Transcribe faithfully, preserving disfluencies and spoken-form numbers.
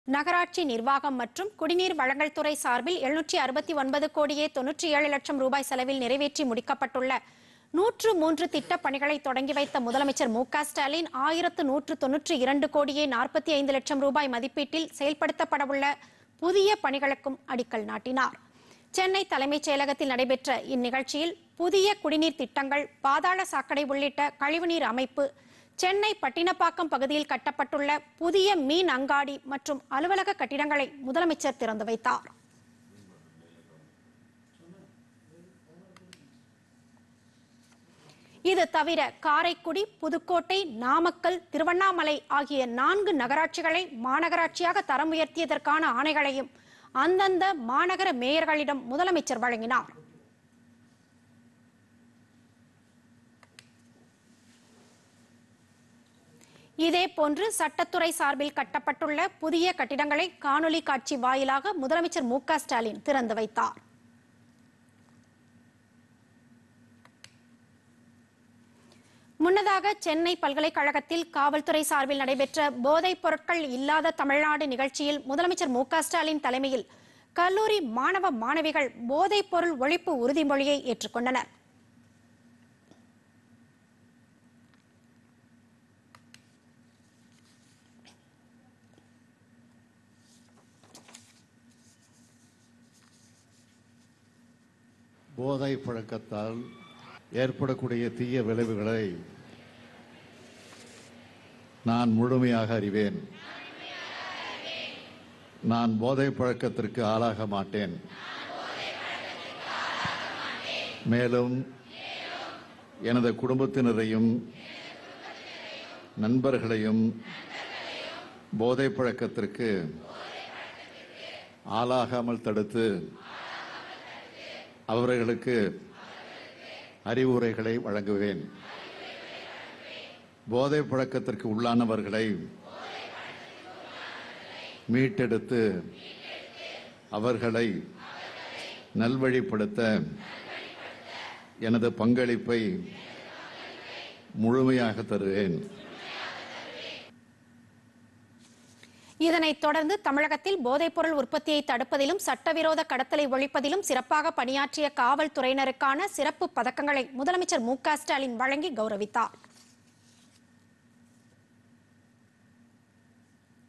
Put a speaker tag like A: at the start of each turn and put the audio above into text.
A: நகராட்சி நிர்வாகம் மற்றும் குடிநீர் வழங்கல் துறை சார்பில் எழுநூற்றி அறுபத்தி ஒன்பது கோடியே தொன்னூற்றி ஏழு லட்சம் ரூபாய் செலவில் நிறைவேற்றி முடிக்கப்பட்டுள்ள நூற்று மூன்று திட்டப் பணிகளை தொடங்கி வைத்த முதலமைச்சர் மு க ஸ்டாலின் ஆயிரத்து நூற்று தொன்னூற்றி இரண்டு கோடியே நாற்பத்தி ஐந்து லட்சம் ரூபாய் மதிப்பீட்டில் செயல்படுத்தப்படவுள்ள புதிய பணிகளுக்கும் அடிக்கல் நாட்டினார். சென்னை தலைமைச் செயலகத்தில் நடைபெற்ற இந்நிகழ்ச்சியில் புதிய குடிநீர் திட்டங்கள், பாதாள சாக்கடை உள்ளிட்ட கழிவுநீர் அமைப்பு, சென்னை பட்டினப்பாக்கம் பகுதியில் கட்டப்பட்டுள்ள புதிய மீன் அங்காடி மற்றும் அலுவலக கட்டிடங்களை முதலமைச்சர் திறந்து வைத்தார். இது தவிர காரைக்குடி, புதுக்கோட்டை, நாமக்கல், திருவண்ணாமலை ஆகிய நான்கு நகராட்சிகளை மாநகராட்சியாக தரம் உயர்த்தியதற்கான ஆணைகளையும் அந்தந்த மாநகர மேயர்களிடம் முதலமைச்சர் வழங்கினார். இதேபோன்று சட்டத்துறை சார்பில் கட்டப்பட்டுள்ள புதிய கட்டிடங்களை காணொலி காட்சி வாயிலாக முதலமைச்சர் மு க ஸ்டாலின் திறந்து வைத்தார். முன்னதாக சென்னை பல்கலைக்கழகத்தில் காவல்துறை சார்பில் நடைபெற்ற போதைப் பொருட்கள் இல்லாத தமிழ்நாடு நிகழ்ச்சியில் முதலமைச்சர் மு க ஸ்டாலின் தலைமையில் கல்லூரி மாணவ மாணவிகள் போதைப் பொருள் ஒழிப்பு உறுதிமொழியை ஏற்றுக்கொண்டனர்.
B: போதை பழக்கத்தால் ஏற்படக்கூடிய தீய விளைவுகளை நான் முழுமையாக அறிவேன். நான் போதை பழக்கத்திற்கு ஆளாக மாட்டேன். மேலும் எனது குடும்பத்தினரையும் நண்பர்களையும் போதை பழக்கத்திற்கு ஆளாகாமல் தடுத்து அவர்களுக்கு அறிவுரைகளை வழங்குவேன். போதை பழக்கத்திற்கு உள்ளானவர்களை மீட்டெடுத்து அவர்களை நல்வழிப்படுத்த எனது பங்களிப்பை முழுமையாக தருவேன்.
A: இதனைத் தொடர்ந்து தமிழகத்தில் போதைப்பொருள் உற்பத்தியை தடுப்பதிலும் சட்டவிரோத கடத்தலை ஒழிப்பதிலும் சிறப்பாக பணியாற்றிய காவல்துறையினருக்கான சிறப்பு பதக்கங்களை முதலமைச்சர் மு க ஸ்டாலின் வழங்கி கௌரவித்தார்.